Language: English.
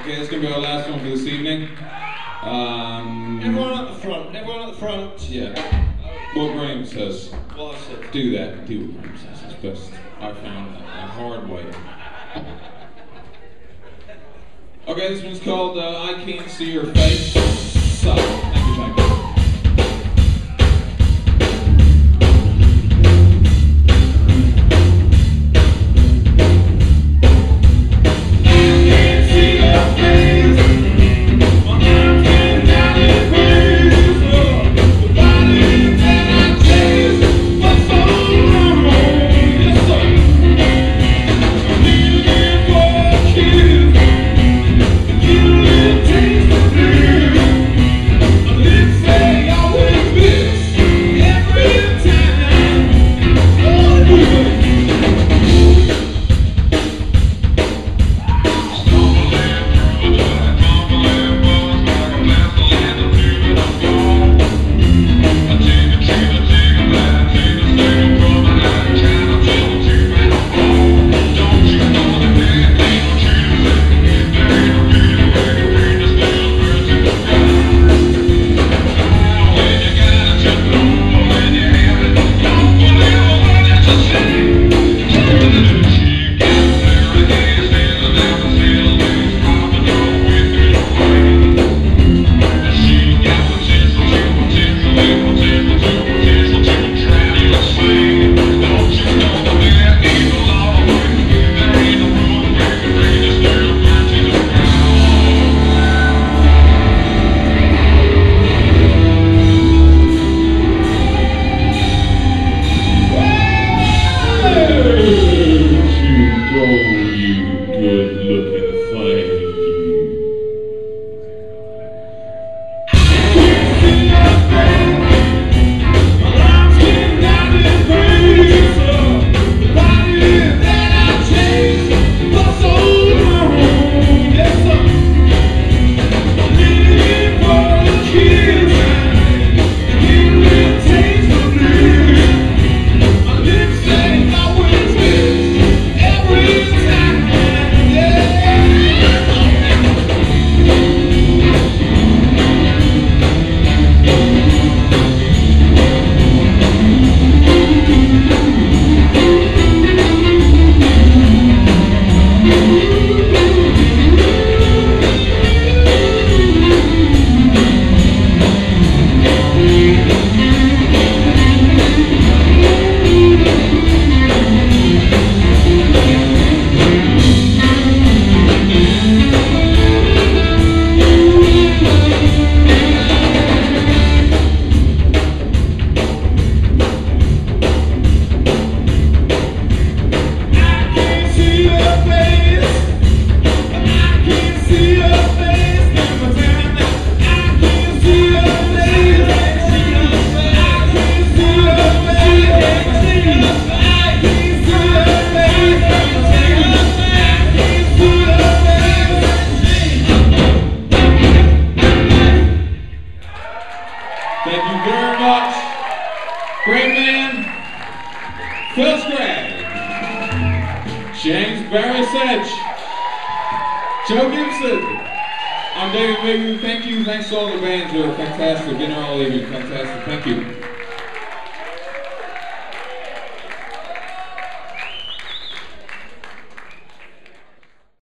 Okay, this is going to be our last one for this evening. Everyone at the front, everyone at the front. Yeah. What Graham says. What I said. Do that. Do what Graham says. It's best. I found that a hard way. Okay, this one's called I Can't See Your Face. So, thank you, thank you. Thank you very much. Great man, Phil Scragg, James Barry Sedge, Joe Gibson. I'm David Bigby. Thank you. Thanks to all the bands who are fantastic. Been here all evening. Fantastic. Thank you.